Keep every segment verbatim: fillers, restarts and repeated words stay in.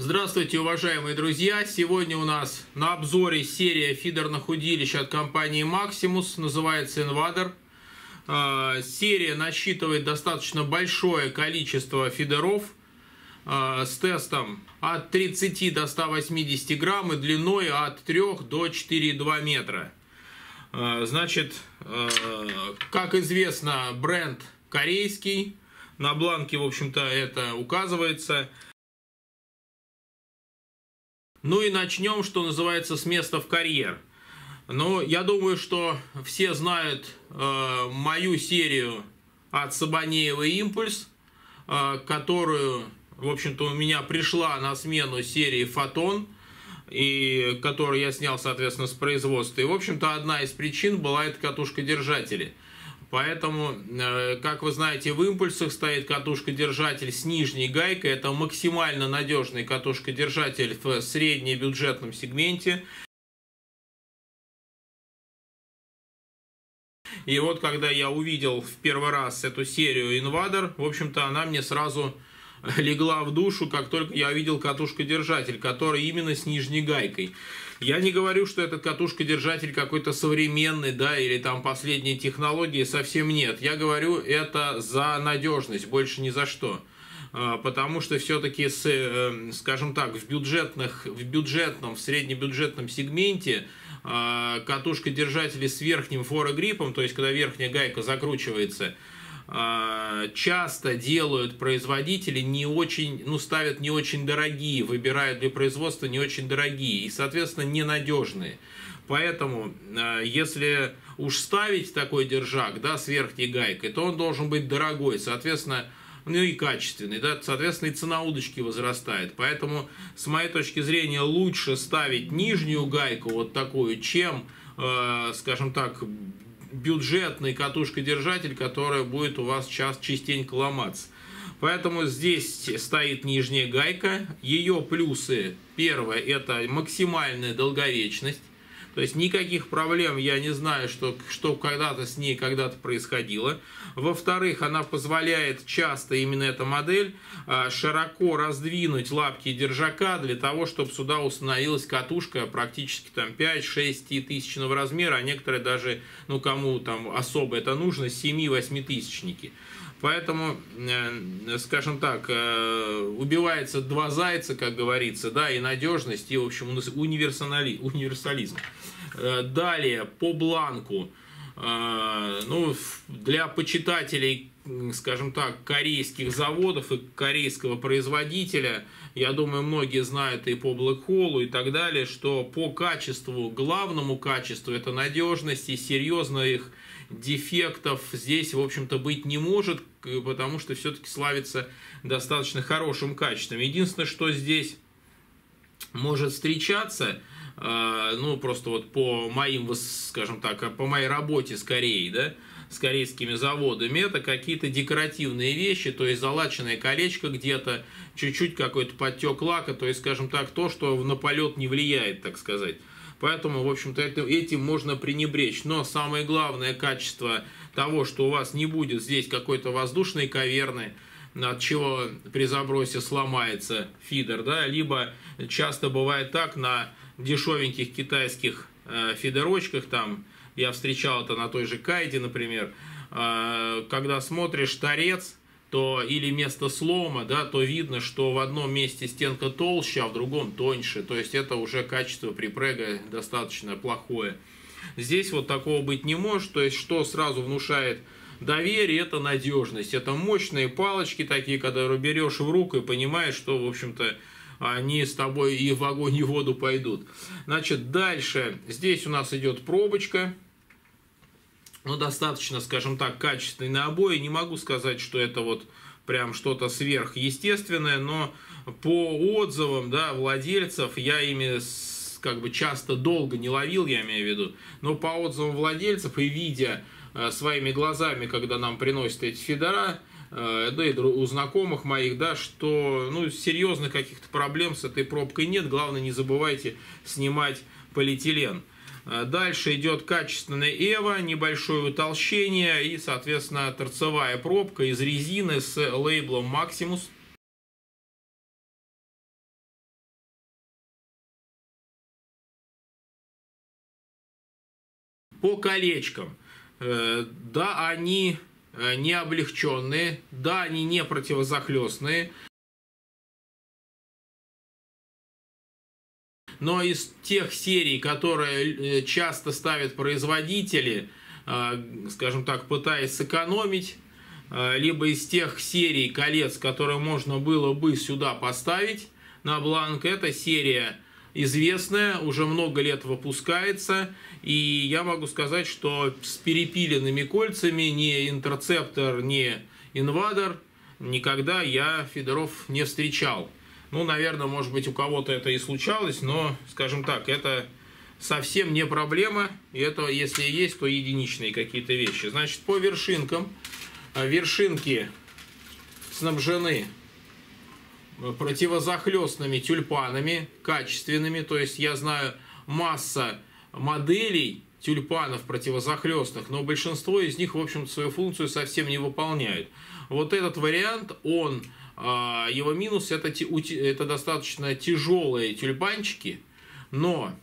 Здравствуйте, уважаемые друзья! Сегодня у нас на обзоре серия фидерных удилищ от компании Maximus, называется Invader. Серия насчитывает достаточно большое количество фидеров с тестом от тридцати до ста восьмидесяти грамм и длиной от трёх до четырёх и двух метра. Значит, как известно, бренд корейский, на бланке, в общем-то, это указывается. Ну и начнем, что называется, с места в карьер. Ну, я думаю, что все знают э, мою серию от Сабанеева «Импульс», э, которую, в общем-то, у меня пришла на смену серии «Фотон», и которую я снял, соответственно, с производства. И, в общем-то, одна из причин была эта катушка-держатели. Поэтому, как вы знаете, в импульсах стоит катушка-держатель с нижней гайкой. Это максимально надежный катушка-держатель в среднебюджетном сегменте. И вот, когда я увидел в первый раз эту серию Invader, в общем-то, она мне сразу легла в душу, как только я увидел катушка-держатель, который именно с нижней гайкой. Я не говорю, что этот катушка-держатель какой-то современный, да, или там последние технологии, совсем нет. Я говорю это за надежность, больше ни за что. Потому что все-таки, скажем так, в, бюджетных, в бюджетном, в среднебюджетном сегменте катушка-держатели с верхним форогриппом, то есть когда верхняя гайка закручивается, часто делают производители не очень, ну, ставят не очень дорогие, выбирают для производства не очень дорогие и, соответственно, ненадежные. Поэтому, если уж ставить такой держак, да, с верхней гайкой, то он должен быть дорогой, соответственно, ну и качественный, да, соответственно, и цена удочки возрастает. Поэтому, с моей точки зрения, лучше ставить нижнюю гайку вот такую, чем, э, скажем так, бюджетный катушка-держатель, которая будет у вас час частенько ломаться. Поэтому здесь стоит нижняя гайка. Ее плюсы: первое, это максимальная долговечность. То есть никаких проблем я не знаю, что, что когда-то с ней когда-то происходило. Во-вторых, она позволяет часто, именно эта модель, широко раздвинуть лапки держака для того, чтобы сюда установилась катушка практически там пять-шесть тысячного размера, а некоторые даже, ну кому там особо это нужно, семь-восьмитысячники. Поэтому, скажем так, убивается два зайца, как говорится, да, и надежность, и, в общем, универсализм. Далее, по бланку, ну, для почитателей, скажем так, корейских заводов и корейского производителя, я думаю, многие знают и по Black Hole и так далее, что по качеству, главному качеству, это надежность, и серьезных дефектов здесь, в общем-то, быть не может, потому что все-таки славится достаточно хорошим качеством. Единственное, что здесь может встречаться, ну, просто вот по моим, скажем так, по моей работе с Кореей, да, с корейскими заводами, это какие-то декоративные вещи, то есть залаченное колечко где-то, чуть-чуть какой-то подтек лака, то есть, скажем так, то, что на полет не влияет, так сказать. Поэтому, в общем-то, этим можно пренебречь. Но самое главное качество того, что у вас не будет здесь какой-то воздушной каверны, от чего при забросе сломается фидер, да, либо часто бывает так на дешевеньких китайских э, фидерочках, там, я встречал это на той же Кайде, например, э, когда смотришь торец, то или место слома, да, то видно, что в одном месте стенка толще, а в другом тоньше. То есть это уже качество припрега достаточно плохое. Здесь вот такого быть не может. То есть что сразу внушает доверие, это надежность. Это мощные палочки такие, когда берешь в руку и понимаешь, что, в общем-то, они с тобой и в огонь, и в воду пойдут. Значит, дальше здесь у нас идет пробочка. Ну, достаточно, скажем так, качественный на обои. Не могу сказать, что это вот прям что-то сверхъестественное, но по отзывам, да, владельцев, я ими как бы часто долго не ловил, я имею в виду, но по отзывам владельцев и видя э, своими глазами, когда нам приносят эти фидера, э, да и у знакомых моих, да, что, ну, серьезных каких-то проблем с этой пробкой нет. Главное, не забывайте снимать полиэтилен. Дальше идет качественная эва, небольшое утолщение и, соответственно, торцевая пробка из резины с лейблом Maximus. По колечкам. Да, они не облегченные, да, они не противозахлестные. Но из тех серий, которые часто ставят производители, скажем так, пытаясь сэкономить, либо из тех серий колец, которые можно было бы сюда поставить на бланк, эта серия известная, уже много лет выпускается, и я могу сказать, что с перепиленными кольцами ни Интерцептор, ни Инвадер никогда я фидеров не встречал. Ну, наверное, может быть, у кого-то это и случалось, но, скажем так, это совсем не проблема, и это, если есть, то единичные какие-то вещи. Значит, по вершинкам. Вершинки снабжены противозахлестными тюльпанами, качественными. То есть я знаю масса моделей тюльпанов противозахлестных, но большинство из них, в общем-то, свою функцию совсем не выполняют. Вот этот вариант, он, его минус, это, это достаточно тяжелые тюльпанчики, но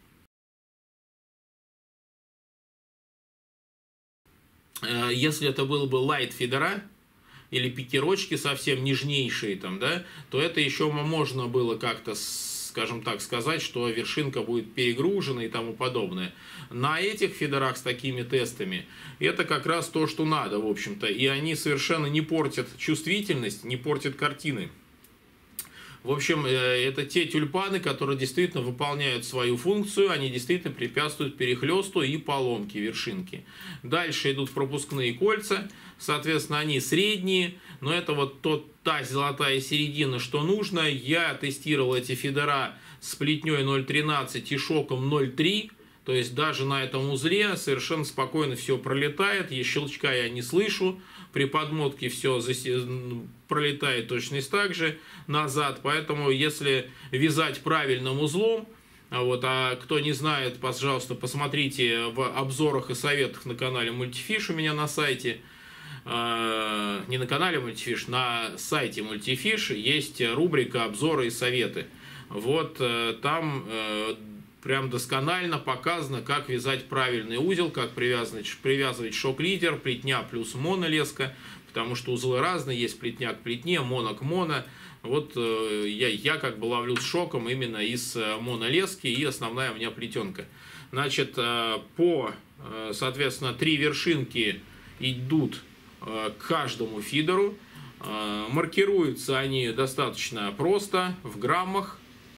если это был бы лайт фидера или пикерочки совсем нежнейшие, там, да, то это еще можно было как-то, скажем так, сказать, что вершинка будет перегружена и тому подобное. На этих фидерах с такими тестами это как раз то, что надо, в общем-то. И они совершенно не портят чувствительность, не портят картины. В общем, это те тюльпаны, которые действительно выполняют свою функцию, они действительно препятствуют перехлесту и поломке вершинки. Дальше идут пропускные кольца, соответственно, они средние, но это вот тот, та золотая середина, что нужно. Я тестировал эти фидера с плетней ноль тринадцать и шоком ноль три, то есть даже на этом узле совершенно спокойно все пролетает, и щелчка я не слышу. При подмотке все пролетает точно так же назад. Поэтому, если вязать правильным узлом, вот, а кто не знает, пожалуйста, посмотрите в обзорах и советах на канале Multifish у меня на сайте. Э, не на канале Multifish, на сайте Multifish есть рубрика «Обзоры и советы». Вот э, там э, прям досконально показано, как вязать правильный узел, как привязывать, привязывать шок-лидер, плетня плюс монолеска, потому что узлы разные, есть плетня к плетне, моно к моно. Вот э, я, я как бы ловлю с шоком именно из монолески, и основная у меня плетенка. Значит, э, по, э, соответственно, три вершинки идут э, к каждому фидеру. Э, маркируются они достаточно просто, в граммах.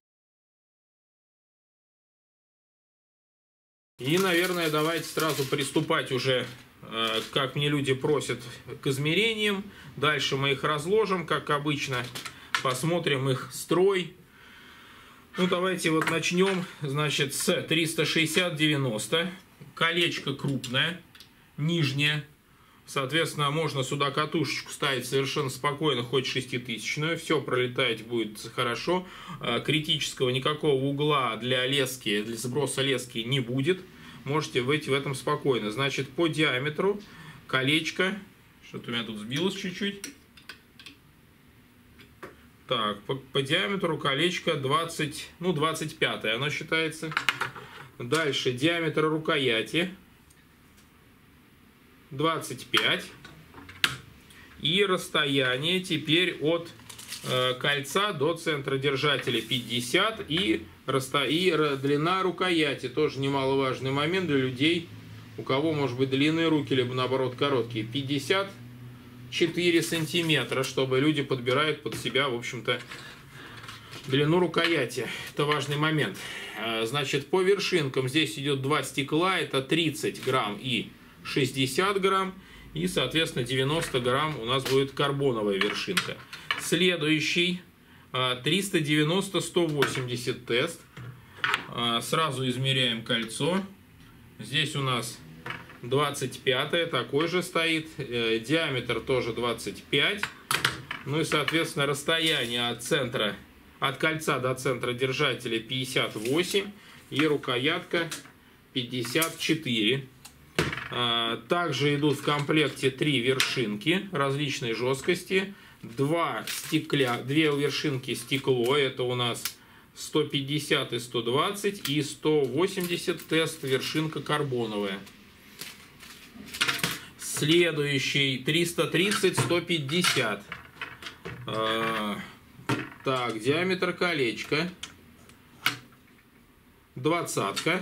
И, наверное, давайте сразу приступать уже, как мне люди просят, к измерениям. Дальше мы их разложим, как обычно. Посмотрим их строй. Ну, давайте вот начнем, значит, с триста шестьдесят девяносто. Колечко крупное, нижнее. Соответственно, можно сюда катушечку ставить совершенно спокойно, хоть шеститысячную. Все пролетать будет хорошо. Критического никакого угла для лески, для сброса лески не будет. Можете быть в этом спокойно. Значит, по диаметру колечко. Что-то у меня тут сбилось чуть-чуть. Так, по, по диаметру колечко двадцать, ну, двадцать пять оно считается. Дальше диаметр рукояти двадцать пять. И расстояние теперь от э, кольца до центра держателя пятьдесят. И, расто... и длина рукояти. Тоже немаловажный момент для людей, у кого, может быть, длинные руки, либо наоборот короткие. пятьдесят четыре сантиметра, чтобы люди подбирают под себя, в общем-то, длину рукояти. Это важный момент. Значит, по вершинкам здесь идет два стекла. Это тридцать грамм и шестьдесят грамм. И, соответственно, девяносто грамм у нас будет карбоновая вершинка. Следующий триста девяносто сто восемьдесят тест. Сразу измеряем кольцо. Здесь у нас двадцать пять, такой же стоит. Диаметр тоже двадцать пять. Ну и, соответственно, расстояние от центра, от кольца до центра держателя пятьдесят восемь. И рукоятка пятьдесят четыре. Также идут в комплекте три вершинки различной жесткости. Два стекля, две вершинки стекло. Это у нас сто пятьдесят и сто двадцать. И сто восемьдесят тест вершинка карбоновая. Следующий триста тридцать сто пятьдесят. Так, диаметр колечка. Двадцатка.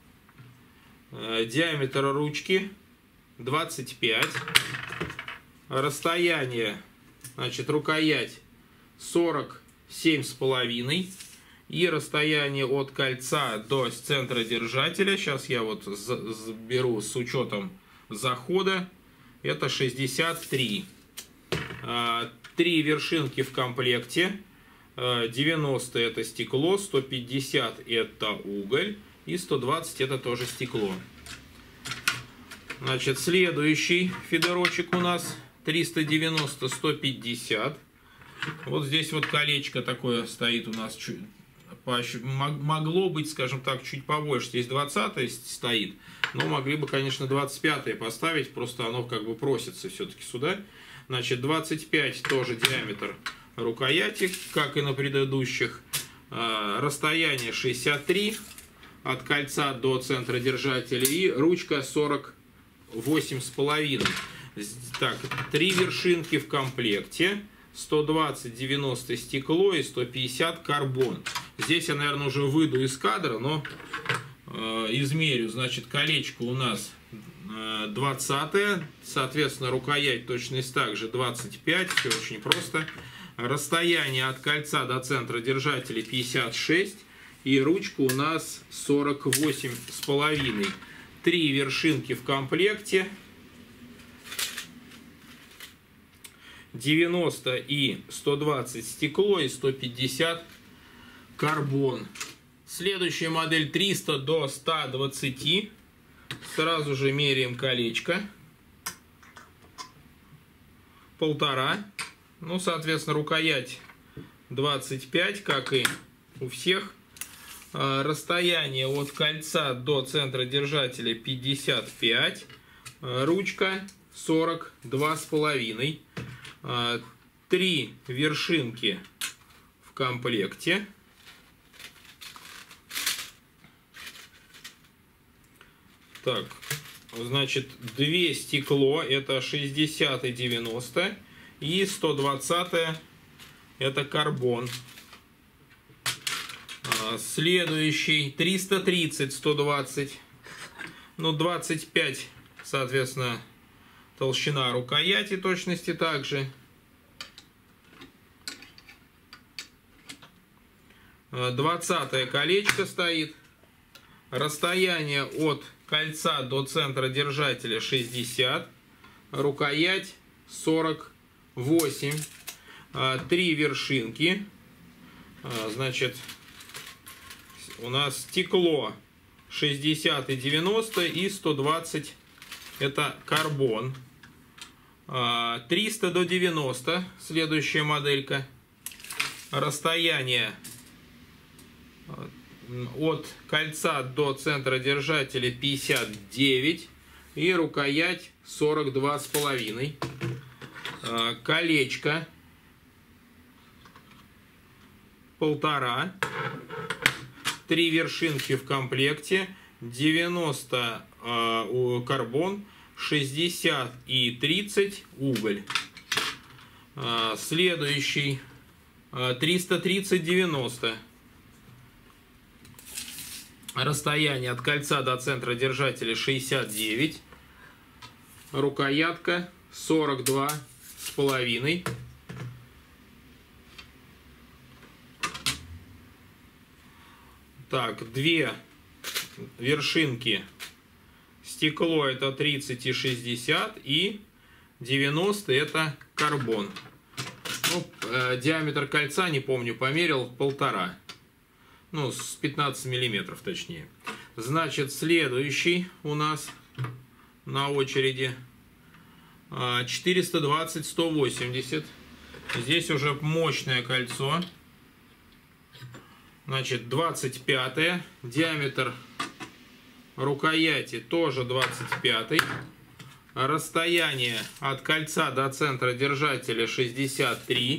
Диаметр ручки двадцать пять. Расстояние, значит, рукоять сорок семь с половиной. И расстояние от кольца до центра держателя, сейчас я вот беру с учетом захода, это шестьдесят три. Три вершинки в комплекте. девяносто это стекло, сто пятьдесят это уголь и сто двадцать это тоже стекло. Значит, следующий фидерочек у нас триста девяносто сто пятьдесят. Вот здесь вот колечко такое стоит у нас, чуть, могло быть, скажем так, чуть побольше. Здесь двадцатое стоит, но могли бы, конечно, двадцать пятое поставить, просто оно как бы просится все-таки сюда. Значит, двадцать пять тоже диаметр рукояти, как и на предыдущих. Расстояние шестьдесят три от кольца до центра держателя и ручка сорок восемь с половиной. Так, три вершинки в комплекте. сто двадцать девяносто стекло и сто пятьдесят карбон. Здесь я, наверное, уже выйду из кадра, но э, измерю. Значит, колечко у нас э, двадцатое, соответственно, рукоять точность также двадцать пять, все очень просто. Расстояние от кольца до центра держателя пятьдесят шесть и ручка у нас сорок восемь с половиной. Три вершинки в комплекте. девяносто и сто двадцать стекло и сто пятьдесят карбон. Следующая модель триста до ста двадцати. Сразу же меряем колечко. Полтора. Ну, соответственно, рукоять двадцать пять, как и у всех. Расстояние от кольца до центра держателя пятьдесят пять. Ручка сорок два с половиной. Три вершинки в комплекте. Так, значит, две стекло, это шестьдесят и девяносто, и сто двадцать это карбон. Следующий триста тридцать сто двадцать, ну двадцать пять, соответственно, толщина рукояти точности также. двадцатое колечко стоит. Расстояние от кольца до центра держателя шестьдесят. Рукоять сорок восемь. Три вершинки. Значит, у нас стекло шестьдесят и девяносто и сто двадцать это карбон. триста до девяноста, следующая моделька. Расстояние от кольца до центра держателя пятьдесят девять и рукоять сорок два с половиной. Колечко полтора. Три вершинки в комплекте. девяносто э, карбон, шестьдесят и тридцать уголь. Э, следующий э, триста тридцать девяносто. Расстояние от кольца до центра держателя шестьдесят девять. Рукоятка сорок два с половиной. Так, две вершинки. Стекло это тридцать и шестьдесят, и девяносто это карбон. Ну, э, диаметр кольца, не помню, померил, полтора. Ну, с пятнадцати миллиметров точнее. Значит, следующий у нас на очереди четыреста двадцать сто восемьдесят. Здесь уже мощное кольцо. Значит, двадцать пятое. Диаметр рукояти тоже двадцать пятый. Расстояние от кольца до центра держателя шестьдесят три.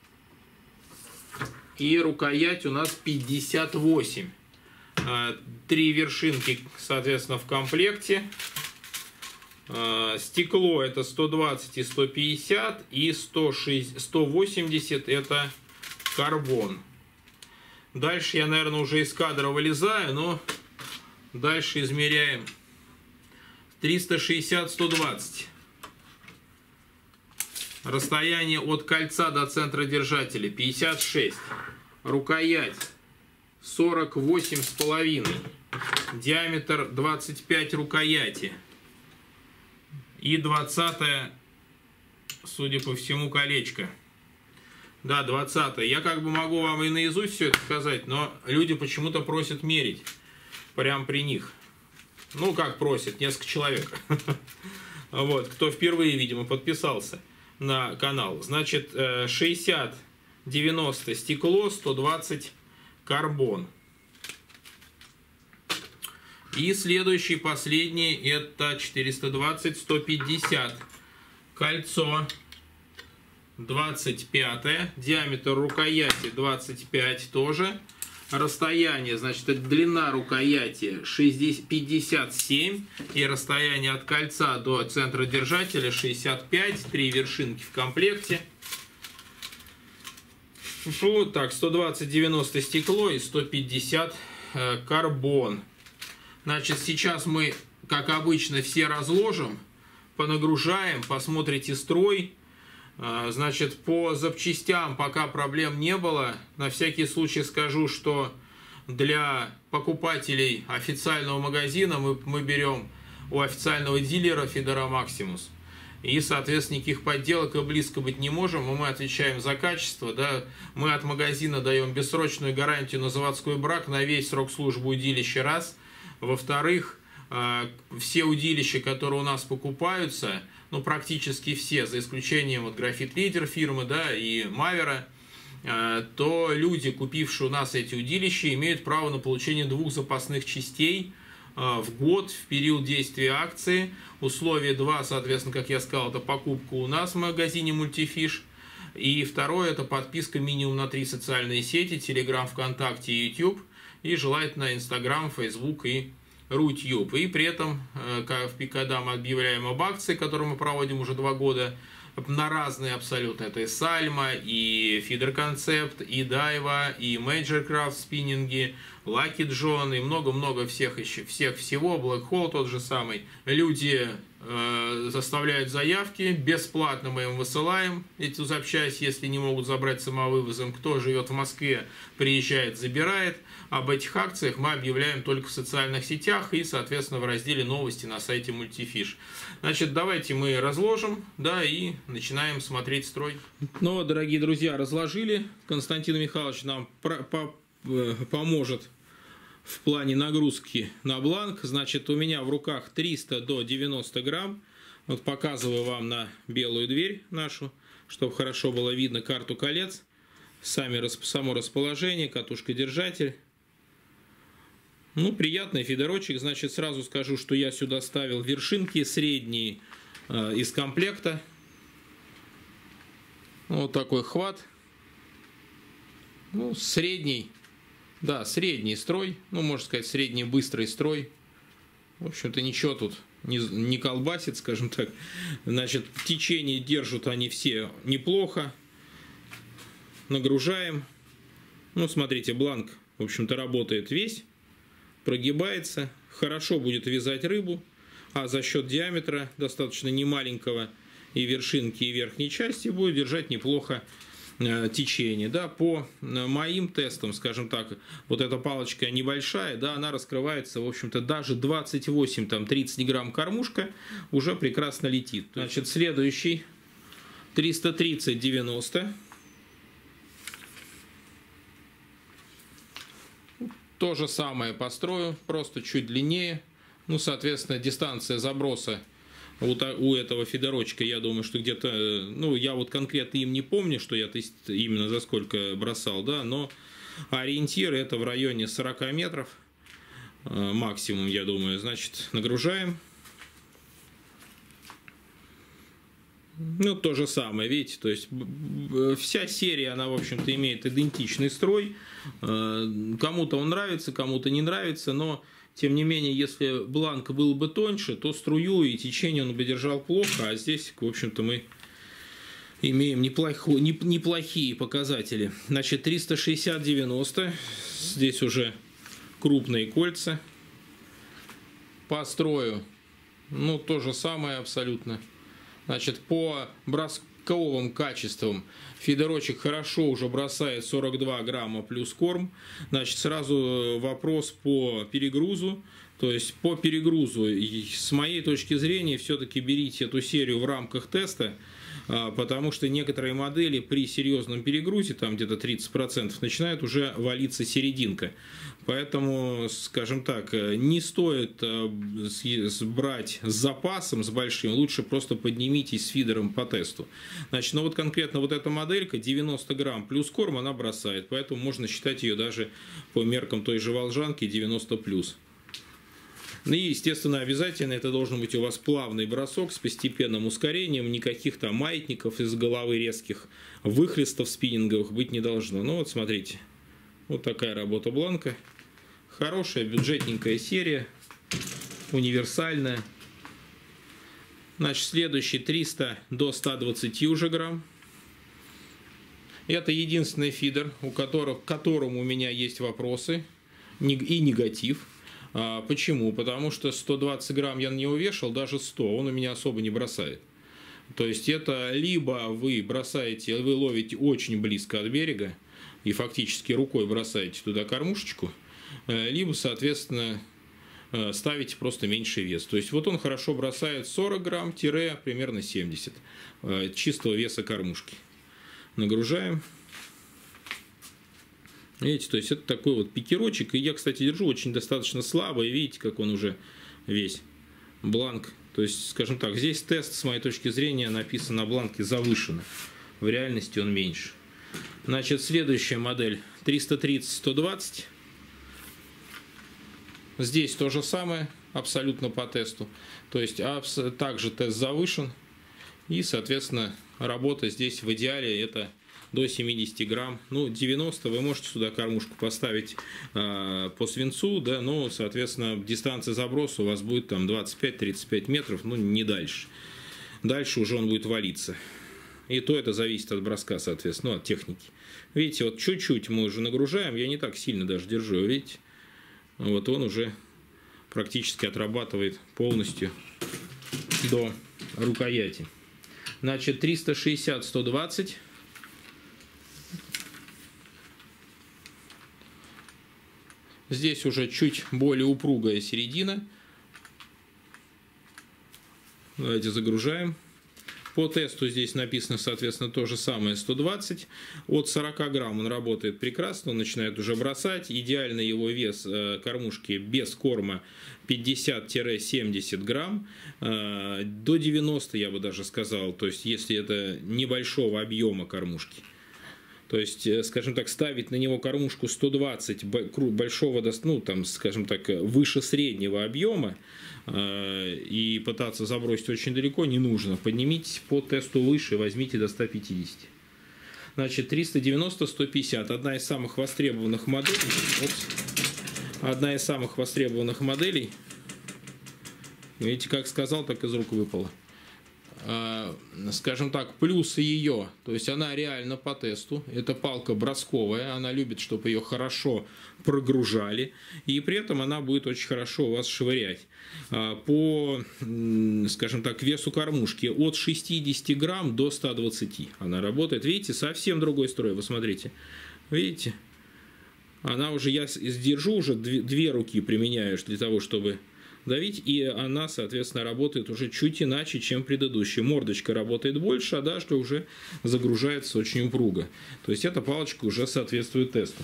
И рукоять у нас пятьдесят восемь. Три вершинки, соответственно, в комплекте. Стекло это сто двадцать и сто пятьдесят, и сто шестьдесят, сто восемьдесят это карбон. Дальше я, наверное, уже из кадра вылезаю, но дальше измеряем. триста шестьдесят, сто двадцать. Расстояние от кольца до центра держателя пятьдесят шесть. Рукоять сорок восемь с половиной. Диаметр двадцать пять рукояти. И двадцатое, судя по всему, колечко. Да, двадцатое. Я как бы могу вам и наизусть все это сказать, но люди почему-то просят мерить. Прям при них. Ну, как просят, несколько человек. Вот, кто впервые, видимо, подписался на канал. Значит, шестьдесят девяносто стекло, сто двадцать карбон. И следующий, последний, это четыреста двадцать, сто пятьдесят. Кольцо двадцать пять, диаметр рукояти двадцать пять тоже. Расстояние, значит, это длина рукояти пятьдесят семь. И расстояние от кольца до центра держателя шестьдесят пять. Три вершинки в комплекте. Вот так, сто двадцать, девяносто стекло и сто пятьдесят э, карбон. Значит, сейчас мы, как обычно, все разложим, понагружаем, посмотрите строй. Значит, по запчастям пока проблем не было. На всякий случай скажу, что для покупателей официального магазина мы, мы берем у официального дилера Fedora Maximus. И, соответственно, никаких подделок и близко быть не можем. Мы отвечаем за качество. Да? Мы от магазина даем бессрочную гарантию на заводской брак на весь срок службы удилища раз. Во-вторых, все удилища, которые у нас покупаются, ну, практически все, за исключением вот Graphite Leader фирмы, да, и Мавера, то люди, купившие у нас эти удилища, имеют право на получение двух запасных частей в год в период действия акции. Условие два, соответственно, как я сказал, это покупка у нас в магазине Multifish. И второе, это подписка минимум на три социальные сети: Telegram, ВКонтакте и YouTube. И желательно Instagram, Facebook и Рутюб. И при этом, когда мы объявляем об акции, которую мы проводим уже два года, на разные абсолютно, это и Сальма, и Feeder Concept, и Дайва, и Major Craft спиннинги, Lucky John, и много-много всех еще, всех всего, Black Hole тот же самый. Люди э, заставляют заявки, бесплатно мы им высылаем эту запчасть, если не могут забрать самовывозом. Кто живет в Москве, приезжает, забирает. Об этих акциях мы объявляем только в социальных сетях и, соответственно, в разделе новости на сайте Multifish. Значит, давайте мы разложим, да, и начинаем смотреть строй. Ну, дорогие друзья, разложили. Константин Михайлович нам поможет в плане нагрузки на бланк. Значит, у меня в руках триста до девяноста грамм. Вот показываю вам на белую дверь нашу, чтобы хорошо было видно карту колец. Сами, само расположение, катушка-держатель. Ну, приятный фидерочек. Значит, сразу скажу, что я сюда ставил вершинки средние э, из комплекта. Вот такой хват. Ну, средний. Да, средний строй. Ну, можно сказать, средний быстрый строй. В общем-то, ничего тут не, не колбасит, скажем так. Значит, течение держат они все неплохо. Нагружаем. Ну, смотрите, бланк, в общем-то, работает весь. Прогибается, хорошо будет вязать рыбу, а за счет диаметра достаточно немаленького и вершинки, и верхней части будет держать неплохо э, течение. Да, по моим тестам, скажем так, вот эта палочка небольшая, да, она раскрывается, в общем-то, даже двадцать восемь тридцать грамм кормушка уже прекрасно летит. Значит, следующий триста тридцать девяносто. То же самое построю, просто чуть длиннее. Ну, соответственно, дистанция заброса у, у этого фидерочка, я думаю, что где-то, ну, я вот конкретно им не помню, что я именно за сколько бросал, да, но ориентир это в районе сорока метров максимум, я думаю. Значит, нагружаем. Ну, то же самое, видите, то есть вся серия, она, в общем-то, имеет идентичный строй. Кому-то он нравится, кому-то не нравится, но Тем не менее, если бланк был бы тоньше, то струю и течение он бы держал плохо, а здесь, в общем-то, мы имеем неплохо, неплохие показатели. Значит, триста шестьдесят девяносто, здесь уже крупные кольца. По строю, ну, то же самое абсолютно. Значит, по бросковым качествам фидерочек хорошо уже бросает сорок два грамма плюс корм. Значит, сразу вопрос по перегрузу. То есть по перегрузу, с моей точки зрения, все-таки берите эту серию в рамках теста, потому что некоторые модели при серьезном перегрузе, там где-то тридцать процентов, начинает уже валиться серединка. Поэтому, скажем так, не стоит брать с запасом, с большим, лучше просто поднимитесь с фидером по тесту. Значит, ну вот конкретно вот эта моделька девяносто грамм плюс корм она бросает, поэтому можно считать ее даже по меркам той же волжанки девяносто плюс. Ну и, естественно, обязательно это должен быть у вас плавный бросок с постепенным ускорением, никаких там маятников из головы резких, выхлестов спиннинговых быть не должно. Ну вот смотрите, вот такая работа бланка. Хорошая, бюджетненькая серия, универсальная. Значит, следующий триста до ста двадцати уже грамм. Это единственный фидер, у которого, к которому у меня есть вопросы и негатив. Почему? Потому что сто двадцать грамм я на него вешал, даже сто, он у меня особо не бросает. То есть это либо вы бросаете, вы ловите очень близко от берега и фактически рукой бросаете туда кормушечку, либо, соответственно, ставите просто меньший вес. То есть вот он хорошо бросает сорок грамм, примерно семьдесят чистого веса кормушки. Нагружаем. Видите, то есть это такой вот пикерочек. И я, кстати, держу очень достаточно слабо. И видите, как он уже весь бланк. То есть, скажем так, здесь тест, с моей точки зрения, написан на бланке завышенно. В реальности он меньше. Значит, следующая модель триста тридцать сто двадцать. Здесь то же самое, абсолютно по тесту. То есть также тест завышен. И, соответственно, работа здесь в идеале это до семидесяти грамм, ну девяносто вы можете сюда кормушку поставить э, по свинцу, да, но, соответственно, дистанция заброса у вас будет там двадцать пять — тридцать пять метров, ну не дальше. Дальше уже он будет валиться. И то это зависит от броска, соответственно, ну, от техники. Видите, вот чуть-чуть мы уже нагружаем, я не так сильно даже держу, видите? Вот он уже практически отрабатывает полностью до рукояти. Значит, триста шестьдесят сто двадцать. Здесь уже чуть более упругая середина. Давайте загружаем. По тесту здесь написано, соответственно, то же самое, сто двадцать. От сорока грамм он работает прекрасно, он начинает уже бросать. Идеальный его вес э, кормушки без корма пятьдесят — семьдесят грамм. Э, до девяноста, я бы даже сказал, то есть если это небольшого объема кормушки. То есть, скажем так, ставить на него кормушку сто двадцать большого, ну, там, скажем так, выше среднего объема э, и пытаться забросить очень далеко не нужно. Поднимитесь по тесту выше, возьмите до ста пятидесяти. Значит, триста девяносто — сто пятьдесят. Одна из самых востребованных моделей. Вот, одна из самых востребованных моделей. Видите, как сказал, так из рук выпало. Скажем так, плюсы ее, то есть она реально по тесту, это палка бросковая, она любит, чтобы ее хорошо прогружали, и при этом она будет очень хорошо у вас швырять. По, скажем так, весу кормушки от шестидесяти грамм до ста двадцати она работает. Видите, совсем другой строй, вы смотрите, видите, она уже, я держу уже две, две руки применяю для того, чтобы давить, и она, соответственно, работает уже чуть иначе, чем предыдущая. Мордочка работает больше, а дальше уже загружается очень упруго. То есть эта палочка уже соответствует тесту.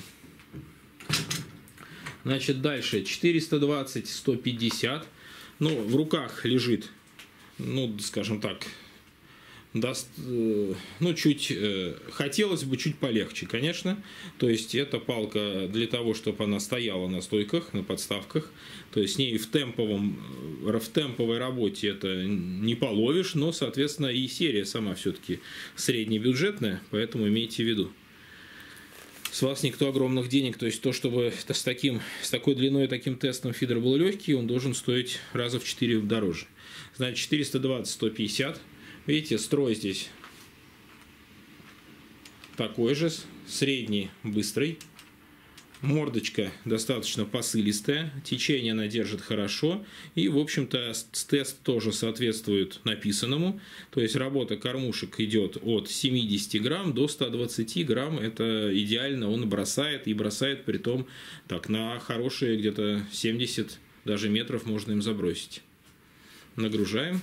Значит, дальше четыреста двадцать — сто пятьдесят. Ну, в руках лежит, ну, скажем так, даст, ну, чуть, хотелось бы чуть полегче, конечно. То есть эта палка для того, чтобы она стояла на стойках, на подставках. То есть с ней в, темповом, в темповой работе это не половишь, но, соответственно, и серия сама все-таки среднебюджетная, поэтому имейте в виду. с вас никто огромных денег. То есть то, чтобы с, таким, с такой длиной, таким тестом фидер был легкий, он должен стоить раза в четыре дороже. Значит, четыреста двадцать — сто пятьдесят. Видите, строй здесь такой же, средний, быстрый. Мордочка достаточно посылистая, течение она держит хорошо, и, в общем-то, тест тоже соответствует написанному, то есть работа кормушек идет от семидесяти грамм до ста двадцати грамм, это идеально, он бросает, и бросает при том так, на хорошие где-то семьдесят даже метров можно им забросить. Нагружаем.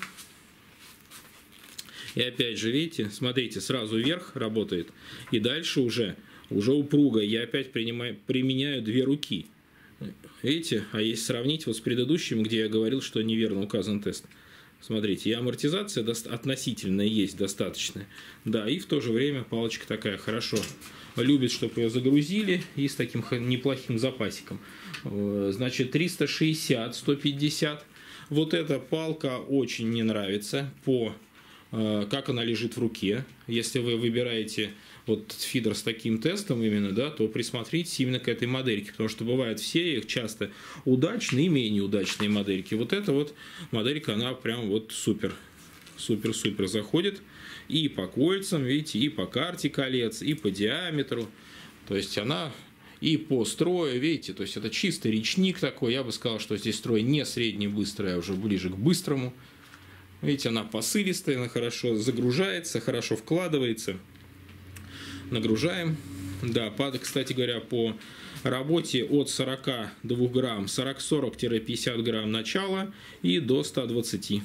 И опять же, видите, смотрите, сразу вверх работает, и дальше уже... Уже упруго. Я опять принимаю, применяю две руки. Видите? А если сравнить вот с предыдущим, где я говорил, что неверно указан тест. Смотрите, и амортизация относительно есть достаточная. Да, и в то же время палочка такая хорошо любит, чтобы ее загрузили, и с таким неплохим запасиком. Значит, триста шестьдесят — сто пятьдесят. Вот эта палка очень мне нравится по... как она лежит в руке. Если вы выбираете вот фидер с таким тестом именно, да, то присмотритесь именно к этой модельке, потому что бывают в сериях часто удачные и менее удачные модельки. Вот эта вот моделька, она прям вот супер, супер-супер заходит и по кольцам, видите, и по карте колец, и по диаметру. То есть она и по строю, видите, то есть это чистый речник такой. Я бы сказал, что здесь строй не средний быстрый, а уже ближе к быстрому. Видите, она посылистая, она хорошо загружается, хорошо вкладывается. Нагружаем. Да, кстати говоря, по работе от сорока двух грамм, сорок — пятьдесят грамм начала и до ста двадцати.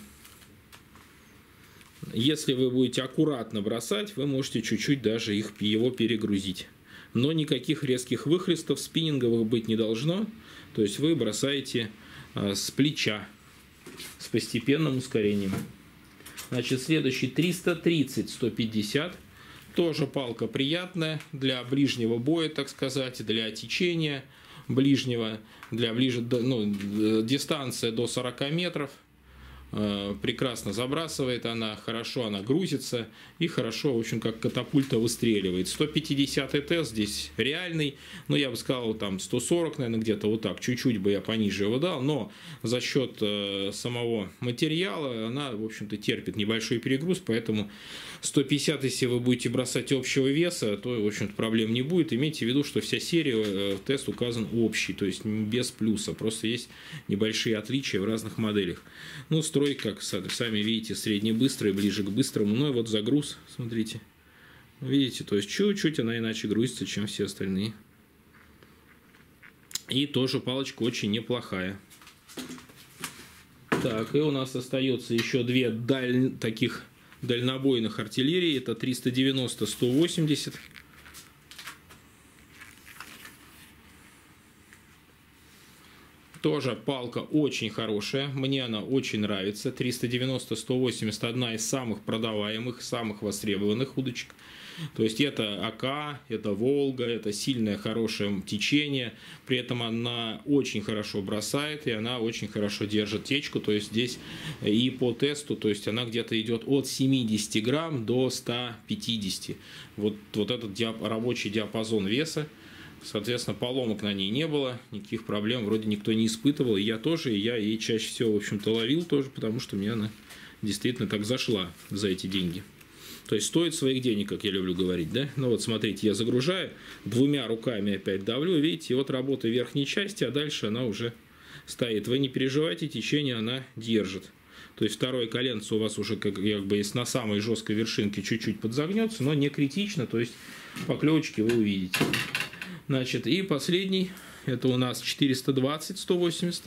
Если вы будете аккуратно бросать, вы можете чуть-чуть даже их, его перегрузить. Но никаких резких выхлестов спиннинговых быть не должно. То есть вы бросаете а, с плеча, с постепенным ускорением. Значит, следующий триста тридцать — сто пятьдесят. Тоже палка приятная для ближнего боя, так сказать, для течения ближнего, для ближе, ну, дистанция до сорока метров. Прекрасно забрасывает она, хорошо она грузится и хорошо, в общем, как катапульта выстреливает. сто пятидесятый тест здесь реальный, но я бы сказал, там сто сорок, наверное, где-то вот так, чуть-чуть бы я пониже его дал, но за счет э, самого материала она, в общем-то, терпит небольшой перегруз, поэтому сто пятьдесят, если вы будете бросать общего веса, то, в общем-то, проблем не будет. Имейте в виду, что вся серия, э, тест указан общий, то есть без плюса, просто есть небольшие отличия в разных моделях. Ну, строй, как сами видите, средне-быстрый, ближе к быстрому. Ну и вот загруз, смотрите. Видите, то есть чуть-чуть она иначе грузится, чем все остальные. И тоже палочка очень неплохая. Так, и у нас остается еще две даль... таких дальнобойных артиллерии. Это триста девяносто — сто восемьдесят. Тоже палка очень хорошая, мне она очень нравится. триста девяносто — сто восемьдесят одна из самых продаваемых, самых востребованных удочек. То есть это АК, это Волга, это сильное, хорошее течение. При этом она очень хорошо бросает и она очень хорошо держит течку. То есть здесь и по тесту, то есть она где-то идет от семидесяти грамм до ста пятидесяти. Вот, вот этот диап, рабочий диапазон веса. Соответственно, поломок на ней не было, никаких проблем вроде никто не испытывал. И я тоже, и я ей чаще всего, в общем-то, ловил тоже, потому что мне она действительно так зашла за эти деньги. То есть стоит своих денег, как я люблю говорить, да? Ну вот смотрите, я загружаю, двумя руками опять давлю, видите, и вот работа верхней части, а дальше она уже стоит. Вы не переживайте, течение она держит. То есть второе коленце у вас уже как, как бы есть на самой жесткой вершинке чуть-чуть подзагнется, но не критично, то есть поклевочки вы увидите. Значит, и последний, это у нас четыреста двадцать — сто восемьдесят.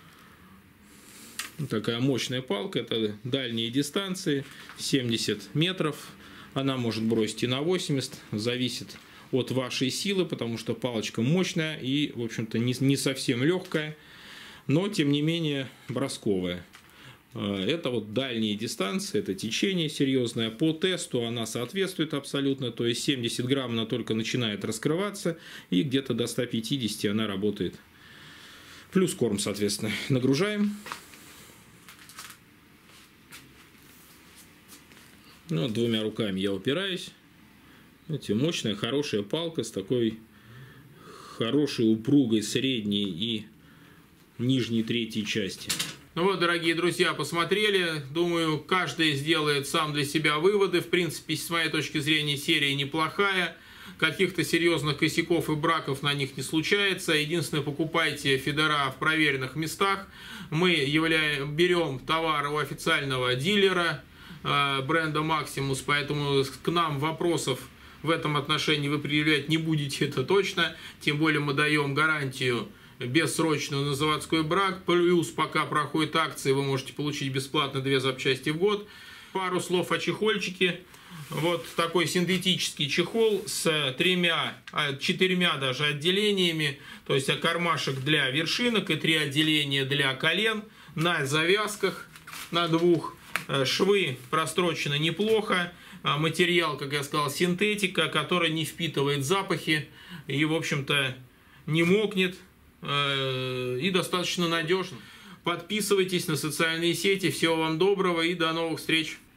Такая мощная палка, это дальние дистанции, семьдесят метров. Она может бросить и на восемьдесят, зависит от вашей силы, потому что палочка мощная и, в общем-то, не, не совсем легкая, но, тем не менее, бросковая. Это вот дальние дистанции, это течение серьезное. По тесту она соответствует абсолютно, то есть семьдесят грамм она только начинает раскрываться, и где-то до ста пятидесяти она работает. Плюс корм, соответственно. Нагружаем. Ну, двумя руками я упираюсь. Видите, мощная, хорошая палка с такой хорошей, упругой средней и нижней третьей части. Ну вот, дорогие друзья, посмотрели. Думаю, каждый сделает сам для себя выводы. В принципе, с моей точки зрения, серия неплохая. Каких-то серьезных косяков и браков на них не случается. Единственное, покупайте фидера в проверенных местах. Мы являем, берем товар у официального дилера э, бренда Maximus, поэтому к нам вопросов в этом отношении вы предъявлять не будете, это точно. Тем более мы даем гарантию бессрочную на заводской брак. Плюс, пока проходит акции, вы можете получить бесплатно две запчасти в год. Пару слов о чехольчике. Вот такой синтетический чехол с тремя, четырьмя даже отделениями. То есть кармашек для вершинок и три отделения для колен. На завязках, на двух. Швы прострочены неплохо. Материал, как я сказал, синтетика, который не впитывает запахи и, в общем-то, не мокнет. И достаточно надежно. Подписывайтесь на социальные сети. Всего вам доброго и до новых встреч.